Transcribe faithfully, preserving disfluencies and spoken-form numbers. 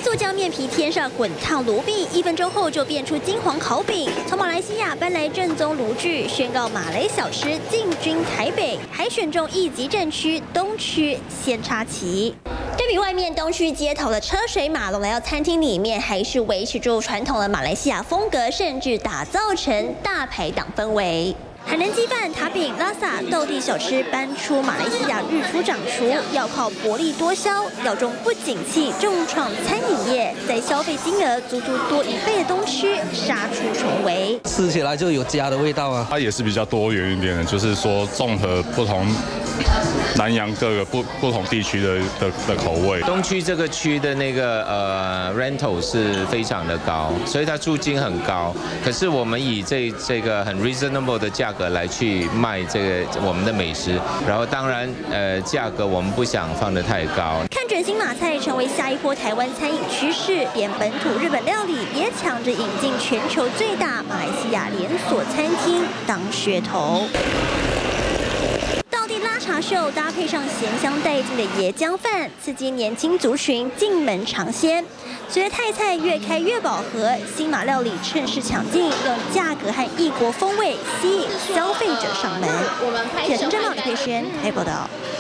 速将面皮添上滚烫炉壁，一分钟后就变出金黄烤饼。从马来西亚搬来正宗炉具，宣告马来小吃进军台北，还选中一级战区东区先插旗。 对比外面东区街头的车水马龙，来到餐厅里面还是维持住传统的马来西亚风格，甚至打造成大排档氛围。 海南鸡饭、塔饼、拉萨、豆地小吃搬出马来西亚日出长厨，要靠薄利多销。药中不景气，重创餐饮业，在消费金额足足多一倍的东区杀出重围， 吃起来就有家的味道啊！ 它也是比较多元一点的，就是说综合不同南洋各个不不同地区的的的口味。 东区这个区的那个呃 rental 是非常的高，所以它租金很高。可是我们以这这个很 reasonable 的价格。 来去卖这个我们的美食，然后当然呃价格我们不想放得太高。 看准新马菜成为下一波台湾餐饮趋势，连本土日本料理也抢着引进全球最大马来西亚连锁餐厅当噱头。 道地拉茶秀搭配上咸香带劲的椰浆饭，刺激年轻族群进门尝鲜。随着泰菜越开越饱和，新马料理趁势抢进，用价格和异国风味吸引消费者上门。记者陈真茂、李佩轩台报道。